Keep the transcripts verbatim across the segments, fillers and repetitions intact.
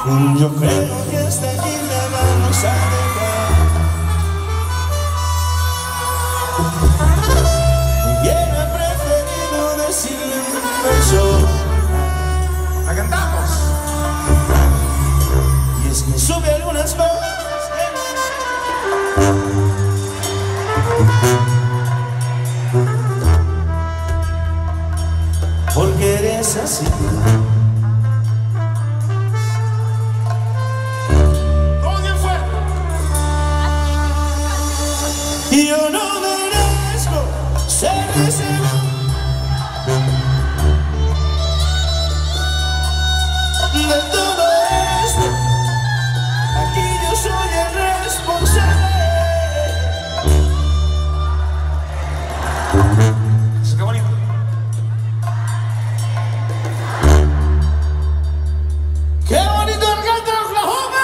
Yo creo que hasta aquí la vamos a dejar. Hubiera preferido decirle un beso. La cantamos. Y es que sube algunas cosas que no. Porque eres así. Y yo no merezco ser ese de todo esto. Aquí yo soy el responsable. Eso qué bonito. ¡Qué bonito el canto de Oklahoma!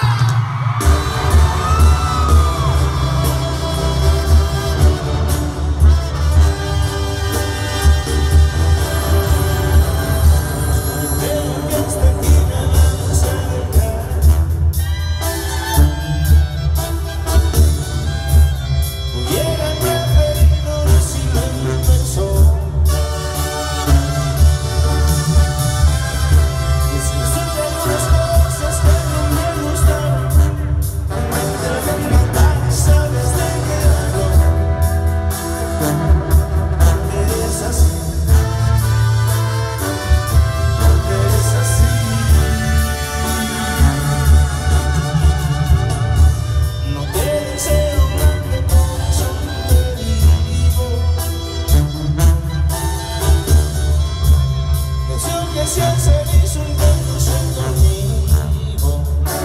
Si el servicio intento ser conmigo,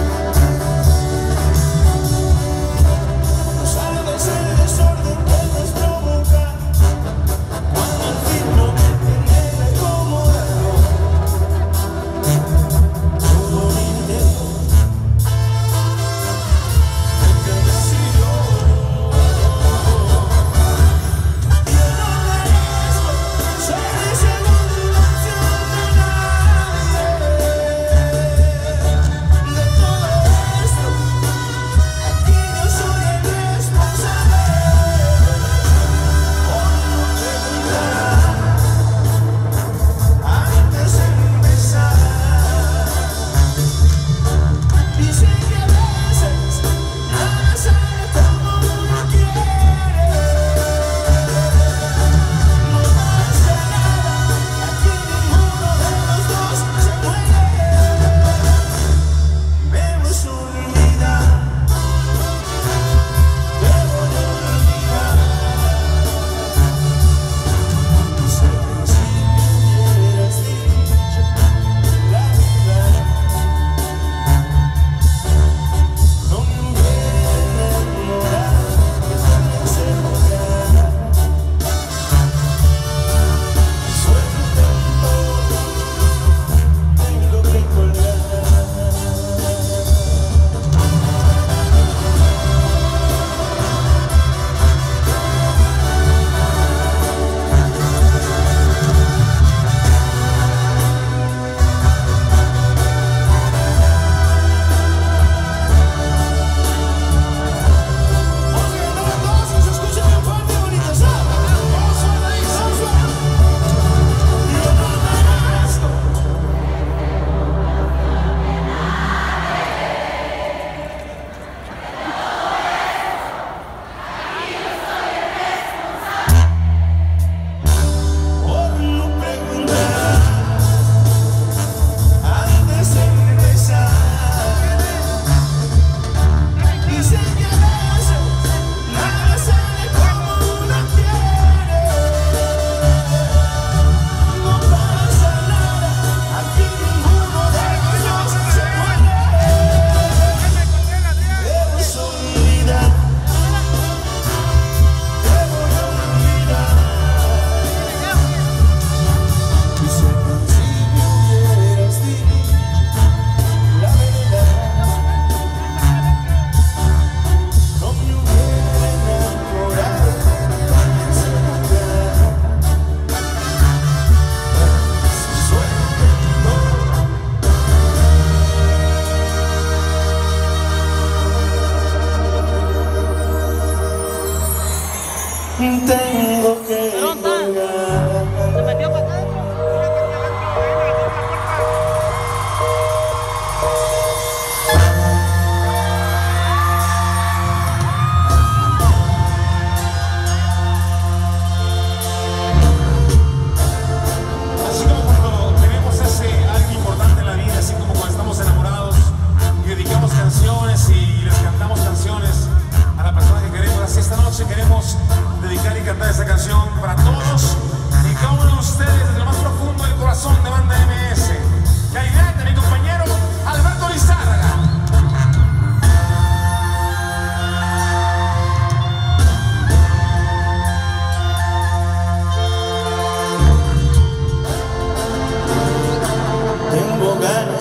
no sabes el desorden que les provoca cuando al fin no me tiene acomodado. Todo un intento de decido. Y yo no merezco ser ese mundo.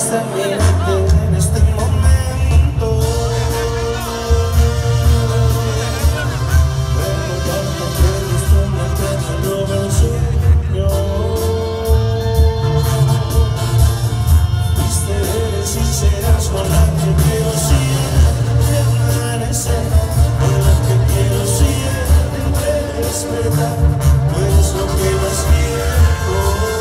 está en mi mente en este momento. Recordarte que nuestro mente me roba el sueño. Fuiste, eres y serás con la que quiero siempre amanecer, con la que quiero siempre despertar. Tú eres lo que más quiero.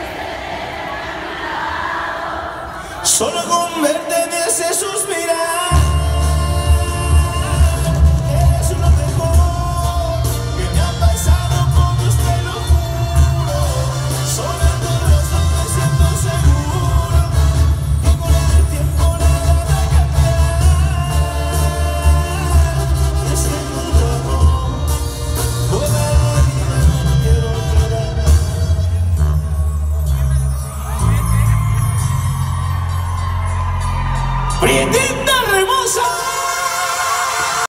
Solo con verte me hace suspirar.